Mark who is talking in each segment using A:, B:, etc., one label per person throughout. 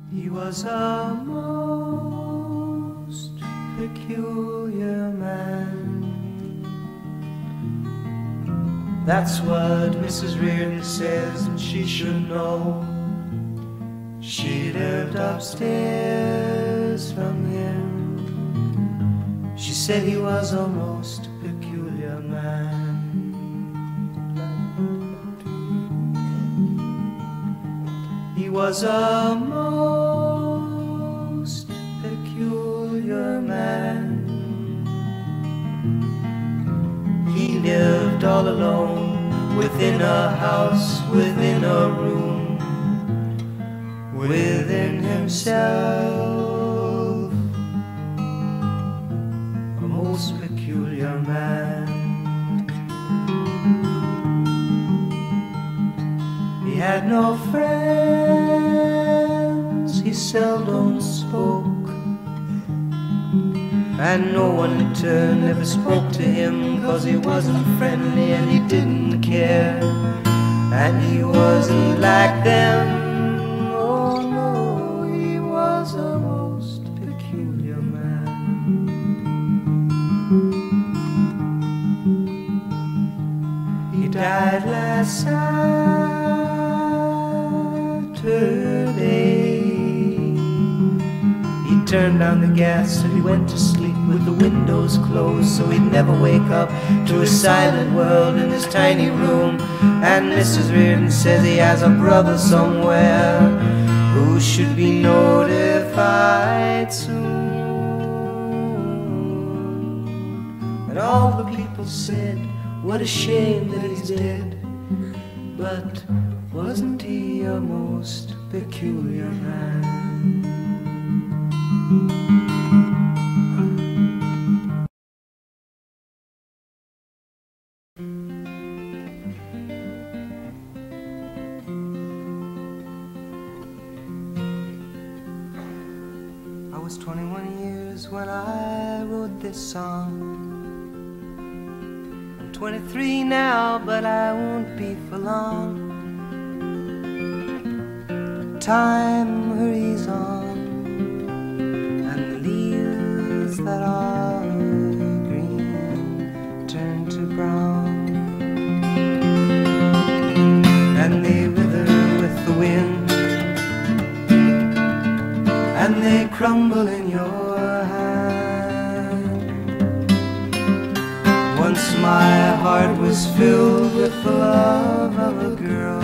A: He was a most peculiar man. That's what Mrs. Reardon says, and she should know. She lived upstairs from him. She said he was a most peculiar man. He was a most peculiar man. He lived all alone within a house, within a room, within himself. A most peculiar man. He had no friends, he seldom spoke, and no one in turn ever spoke to him, 'cause he wasn't friendly and he didn't care, and he wasn't like them. Oh no, he was a most peculiar man. He died last Saturday. He turned down the gas and he went to sleep with the windows closed, so he'd never wake up to a silent world in his tiny room. And Mrs. Reardon says he has a brother somewhere who should be notified soon. And all the people said, what a shame that he's dead. But wasn't he a most peculiar man? I was 21 years when I wrote this song. 23 now, but I won't be for long. Time hurries on, and the leaves that are green turn to brown, and they wither with the wind, and they crumble in your hand. Once my heart was filled with the love of a girl.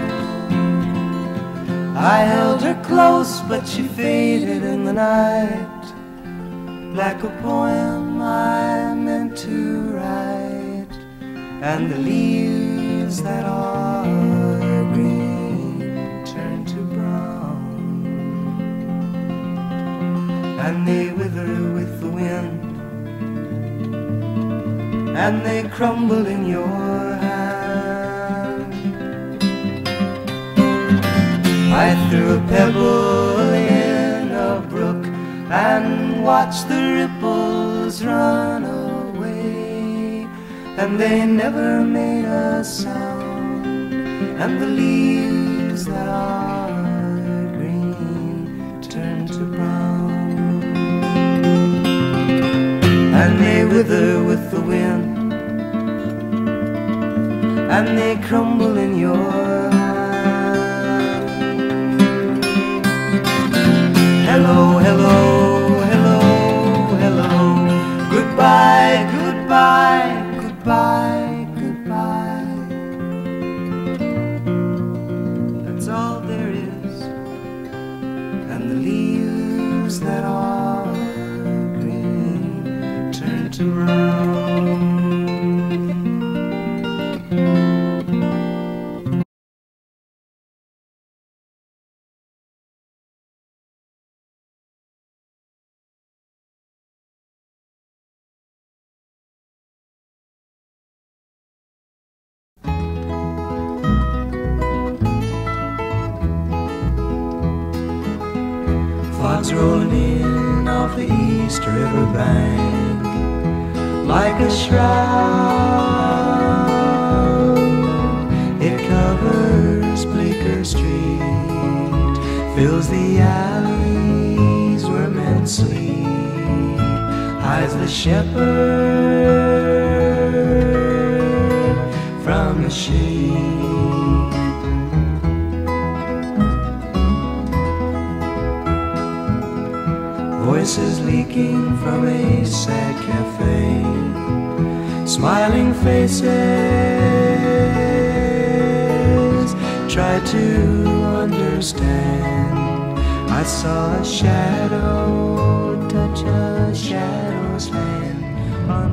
A: I held her close, but she faded in the night, like a poem I meant to write. And the leaves that are green turn to brown, and they wither with the wind, and they crumble in your hand. I threw a pebble in a brook and watched the ripples run away, and they never made a sound, and the leaves that are green turn to brown, and they wither with the wind, and they crumble in your hand. Hello, hello, hello, hello. Goodbye, goodbye, goodbye, goodbye. That's all there is, and the leaves that are green turn to brown. Fog's rolling in off the East River bank like a shroud. It covers Bleecker Street, fills the alleys where men sleep, hides the shepherd from the sheep. Voices leaking from a sad cafe, smiling faces try to understand. I saw a shadow touch a shadow's hand on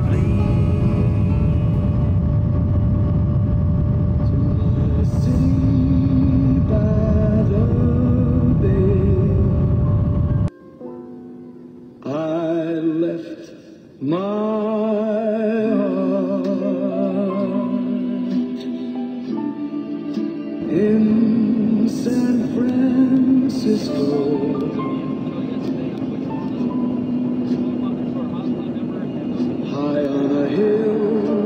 B: My heart in San Francisco, high on a hill.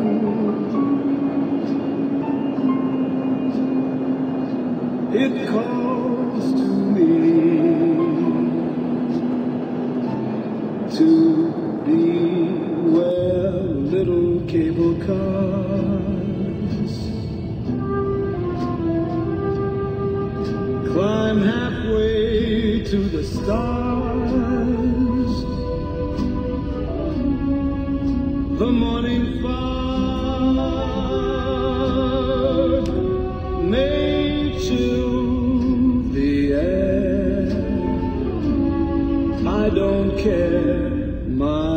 B: It calls to me to be where little cable cars climb halfway to the stars. The morning fog may chill the air. I don't care. My